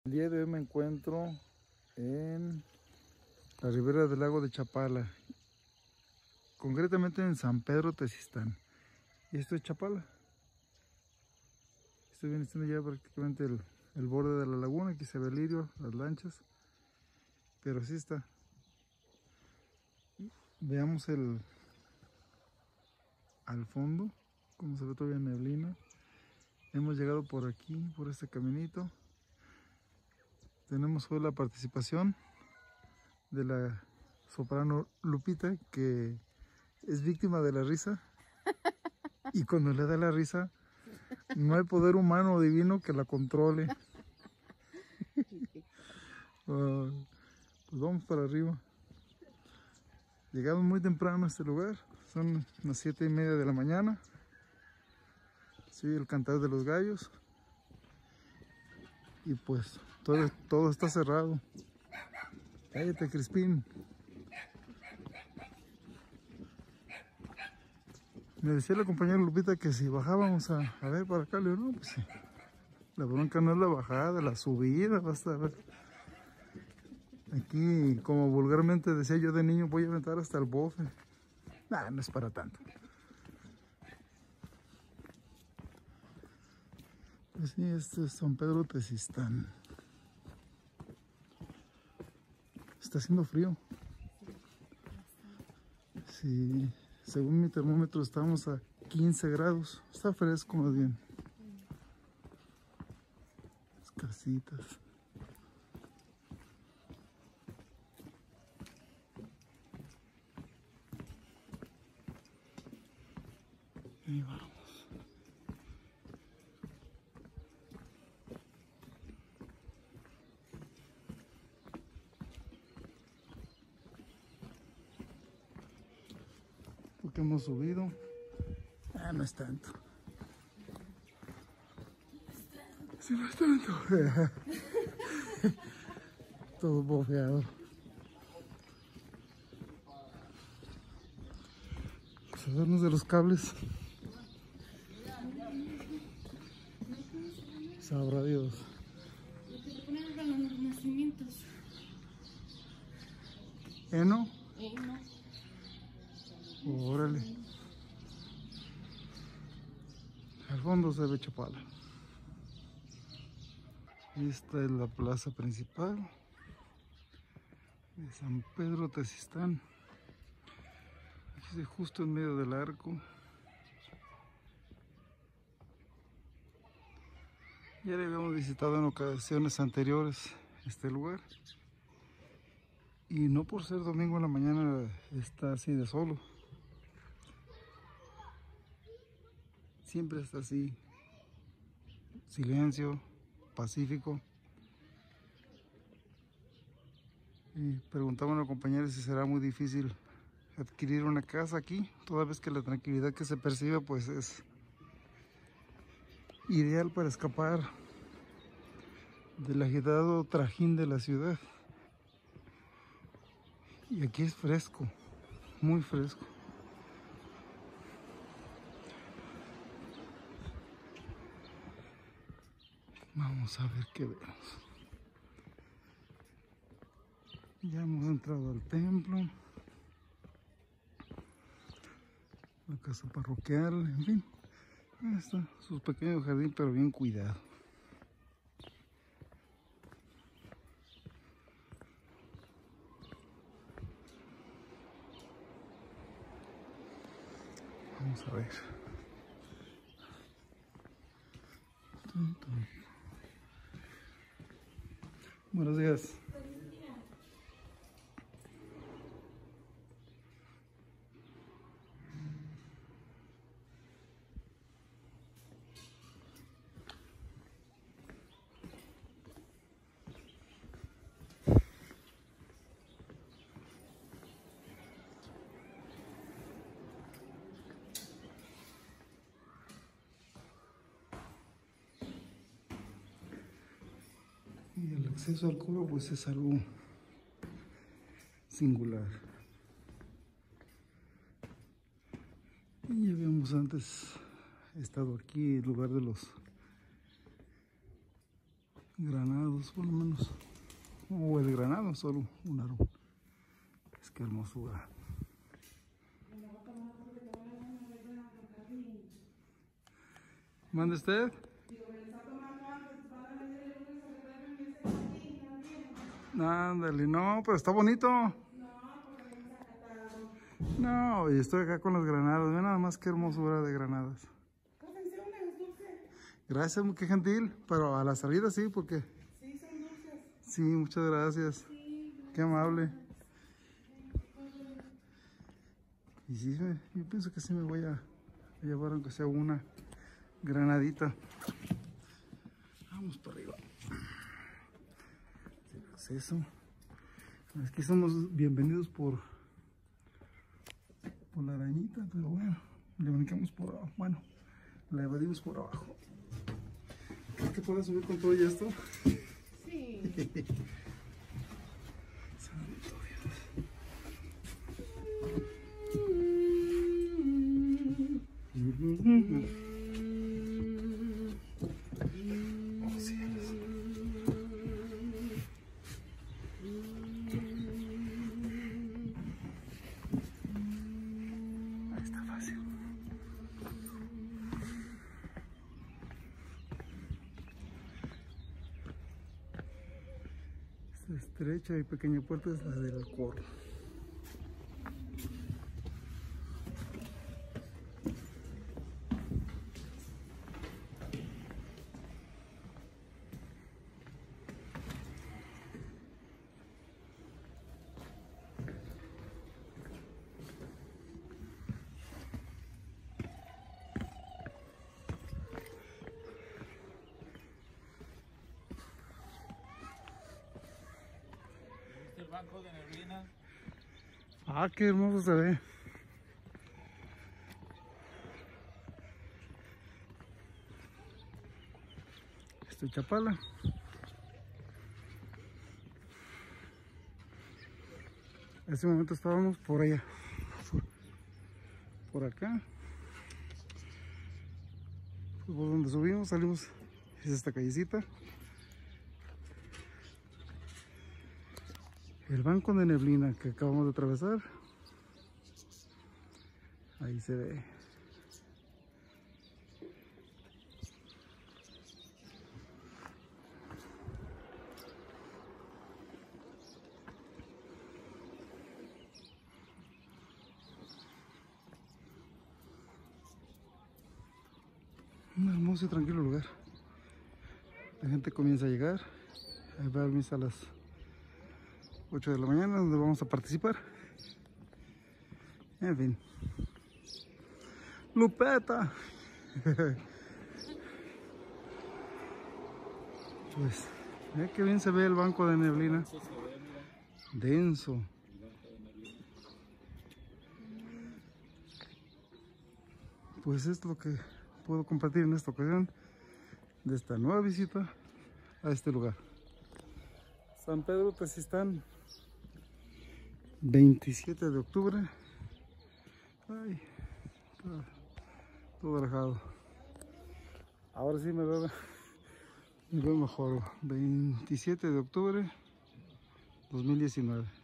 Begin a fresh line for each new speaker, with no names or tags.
El día de hoy me encuentro en la ribera del lago de Chapala, concretamente en San Pedro Tezistán. Y esto es Chapala. Esto viene siendo ya prácticamente el borde de la laguna. Aquí se ve el lirio, las lanchas, pero así está. Veamos al fondo, como se ve todavía neblina. Hemos llegado por aquí, por este caminito. Tenemos hoy la participación de la soprano Lupita, que es víctima de la risa. Y cuando le da la risa, no hay poder humano o divino que la controle. Pues vamos para arriba. Llegamos muy temprano a este lugar. Son las 7:30 de la mañana. Sí, el cantar de los gallos. Y pues todo está cerrado. Cállate, Crispín. Me decía la compañera Lupita que si bajábamos a ver para acá, le digo, no, pues sí. La bronca no es la bajada, la subida, basta ver. Aquí, como vulgarmente decía yo de niño, voy a aventar hasta el bofe. Nah, no es para tanto. Pues sí, este es San Pedro Tezistán. Está haciendo frío. Sí, según mi termómetro estamos a 15 grados. Está fresco más bien. Las casitas. Ahí vamos. Porque hemos subido. Ah, no es tanto. Sí, no es tanto. Todo bofeado. Sabernos de los cables. Sabrá Dios.
Lo que le ponen para los nacimientos.
¿Eno?
No.
Órale. Al fondo se ve Chapala. Esta es la plaza principal de San Pedro Tezistán. Aquí justo en medio del arco. Ya le habíamos visitado en ocasiones anteriores este lugar. Y no por ser domingo en la mañana está así de solo. Siempre está así. Silencio, pacífico. Y preguntaba a una compañera si será muy difícil adquirir una casa aquí, toda vez que la tranquilidad que se percibe pues es ideal para escapar del agitado trajín de la ciudad. Y aquí es fresco, muy fresco. Vamos a ver qué vemos. Ya hemos entrado al templo, la casa parroquial, en fin. Ahí está su pequeño jardín, pero bien cuidado. Vamos a ver. Buenos días. Y el acceso al coro pues es algo singular. Y ya habíamos antes estado aquí en lugar de los granados por lo menos. O el granado, solo un árbol. Es que hermosura. ¿Mande usted? Ándale, no, pero está bonito. No, y estoy acá con las granadas. Ve nada más qué hermosura de granadas. Gracias, qué gentil. Pero a la salida sí, porque...
Sí, son dulces.
Sí, muchas gracias. Qué amable. Y sí, yo pienso que sí me voy a llevar aunque sea una granadita. Vamos para arriba. ¿Qué es eso? Aquí somos bienvenidos por la arañita, pero bueno, le brincamos por abajo. Bueno, la evadimos por abajo. ¿Crees que pueda subir con todo y esto?
Sí.
Santo Dios. Oh, cielos. Ahí está fácil. Esta estrecha y pequeña puerta es la del corro.
El banco de neblina.
Ah, qué hermoso se ve. Esto es Chapala. En ese momento estábamos por allá. Por acá. Pues por donde subimos, salimos. Es esta callecita. El banco de neblina que acabamos de atravesar. Ahí se ve. Un hermoso y tranquilo lugar. La gente comienza a llegar. Ahí va a misa a las 8 de la mañana, donde vamos a participar. En fin. Lupeta. Pues, mira qué bien se ve el banco de neblina.
Eso se ve, mira.
Denso.
El banco de neblina.
Pues es lo que puedo compartir en esta ocasión de esta nueva visita a este lugar. San Pedro Tezistán, 27 de octubre. Ay, todo relajado. Ahora sí me veo mejor. 27 de octubre 2019.